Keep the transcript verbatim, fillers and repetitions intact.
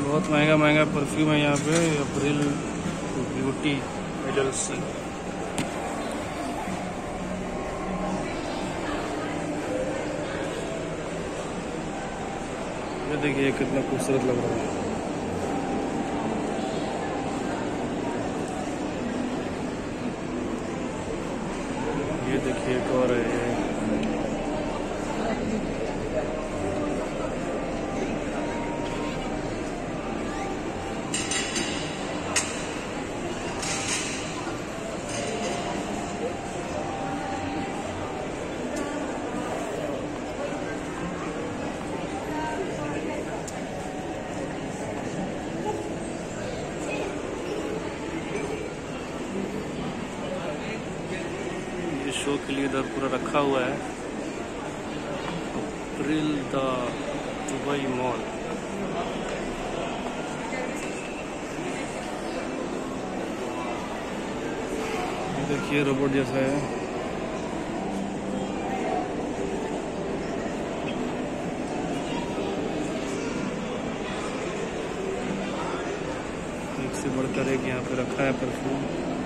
बहुत महंगा महंगा परफ्यूम है यहाँ पे। April beauty L L C. ये देखिए कितना खूबसूरत लग रहा है। ये देखिए एक और है। शो के लिए इधर पूरा रखा हुआ है। April the Dubai mall. ये देखिए रोबोट जैसा है। एक से बढ़कर एक यहाँ पे रखा है परफ्यूम।